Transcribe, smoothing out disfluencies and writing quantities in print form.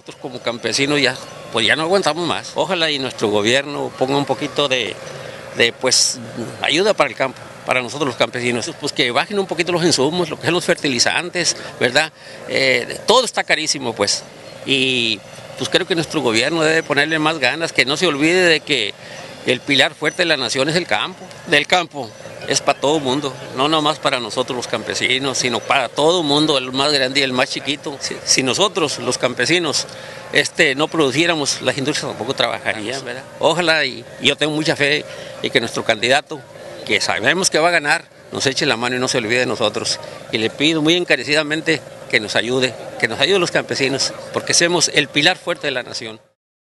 nosotros como campesinos ya, pues ya no aguantamos más. Ojalá y nuestro gobierno ponga un poquito de pues ayuda para el campo, para nosotros los campesinos, pues que bajen un poquito los insumos, lo que son los fertilizantes, ¿verdad? Todo está carísimo, pues, y pues creo que nuestro gobierno debe ponerle más ganas, que no se olvide de que el pilar fuerte de la nación es el campo, del campo. Es para todo el mundo, no nomás para nosotros los campesinos, sino para todo el mundo, el más grande y el más chiquito. Si nosotros, los campesinos, no produciéramos, las industrias tampoco trabajarían, ¿verdad? Ojalá, y yo tengo mucha fe en que nuestro candidato, que sabemos que va a ganar, nos eche la mano y no se olvide de nosotros. Y le pido muy encarecidamente que nos ayude los campesinos, porque somos el pilar fuerte de la nación.